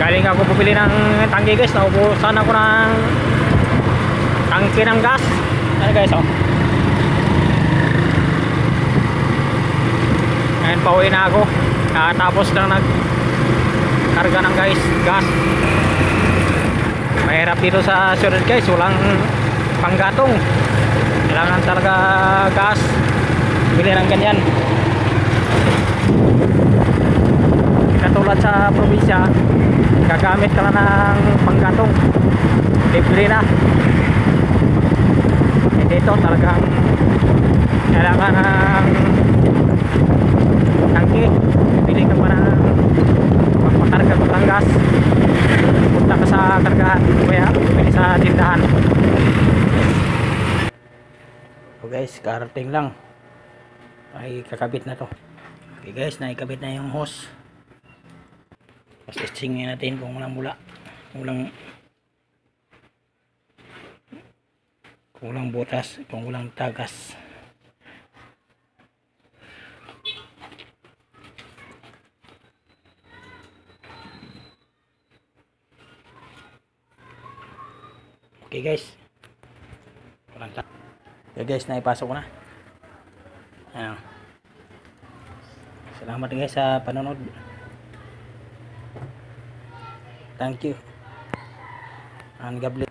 Galing ako bumili ng tangke guys. Naubusan ako ng tangke ng gas. Ano guys, oh. Ngayon pauwi na ako. Tapos lang nagkarga ng gas. Mahirap dito sa syudad guys. Walang panggatong. Kailangan talaga gas. Bili ng ganyan. Katulad sa probinsya, gagamit ka lang ng panggatong, libre na. Dito talagang kailangan ng tangke. Pili ka pa ng magpakarga ka ng gas, punta ka sa kargahan kaya pili sa tindahan. So guys, karating lang, ay kakabit na to. Okay guys, naikabit na yung hose. Tapos testingin natin kung walang bula, kung walang butas, kung walang tagas. Okay guys, walang tagas. Okay guys, naipasok ko na. Ayan. Salamat guys sa panonood. Thank you and God bless.